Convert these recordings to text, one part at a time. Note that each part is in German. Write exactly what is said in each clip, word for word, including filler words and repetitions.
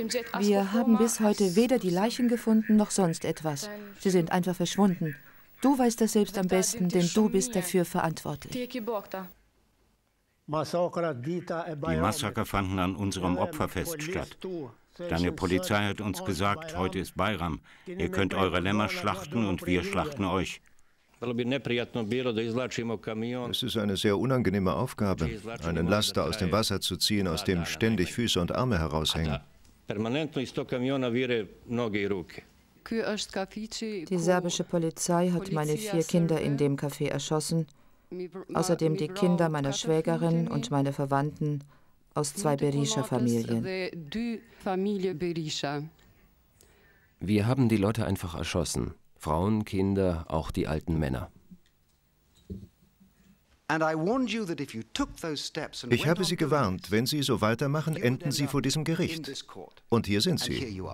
Wir haben bis heute weder die Leichen gefunden, noch sonst etwas. Sie sind einfach verschwunden. Du weißt das selbst am besten, denn du bist dafür verantwortlich. Die Massaker fanden an unserem Opferfest statt. Deine Polizei hat uns gesagt, heute ist Bayram. Ihr könnt eure Lämmer schlachten und wir schlachten euch. Es ist eine sehr unangenehme Aufgabe, einen Laster aus dem Wasser zu ziehen, aus dem ständig Füße und Arme heraushängen. Die serbische Polizei hat meine vier Kinder in dem Café erschossen, außerdem die Kinder meiner Schwägerin und meine Verwandten aus zwei Berisha-Familien. Wir haben die Leute einfach erschossen. Frauen, Kinder, auch die alten Männer. Ich habe Sie gewarnt, wenn Sie so weitermachen, enden Sie vor diesem Gericht. Und hier sind Sie.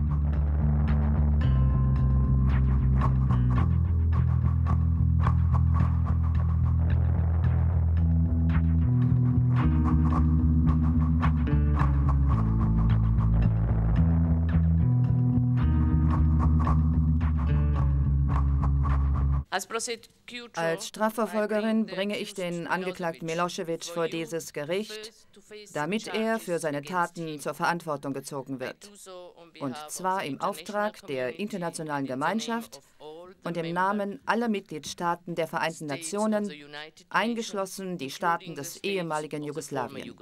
Als Strafverfolgerin bringe ich den Angeklagten Milosevic vor dieses Gericht, damit er für seine Taten zur Verantwortung gezogen wird. Und zwar im Auftrag der internationalen Gemeinschaft und im Namen aller Mitgliedstaaten der Vereinten Nationen, eingeschlossen die Staaten des ehemaligen Jugoslawien.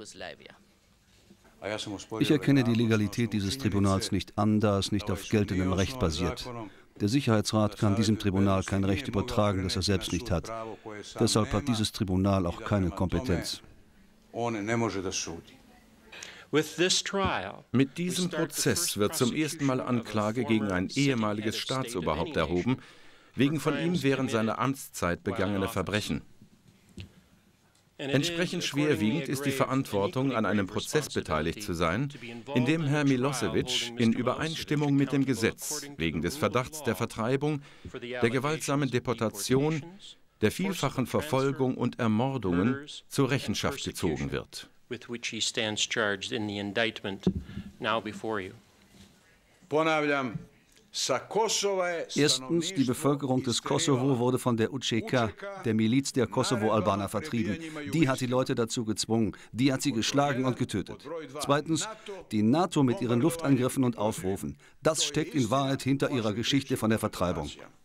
Ich erkenne die Legalität dieses Tribunals nicht an, da es nicht auf geltendem Recht basiert. Der Sicherheitsrat kann diesem Tribunal kein Recht übertragen, das er selbst nicht hat. Deshalb hat dieses Tribunal auch keine Kompetenz. Mit diesem Prozess wird zum ersten Mal Anklage gegen ein ehemaliges Staatsoberhaupt erhoben, wegen von ihm während seiner Amtszeit begangene Verbrechen. Entsprechend schwerwiegend ist die Verantwortung, an einem Prozess beteiligt zu sein, in dem Herr Milosevic in Übereinstimmung mit dem Gesetz wegen des Verdachts der Vertreibung, der gewaltsamen Deportation, der vielfachen Verfolgung und Ermordungen zur Rechenschaft gezogen wird. Erstens, die Bevölkerung des Kosovo wurde von der U C K, der Miliz der Kosovo-Albaner, vertrieben. Die hat die Leute dazu gezwungen, die hat sie geschlagen und getötet. Zweitens, die NATO mit ihren Luftangriffen und Aufrufen. Das steckt in Wahrheit hinter ihrer Geschichte von der Vertreibung.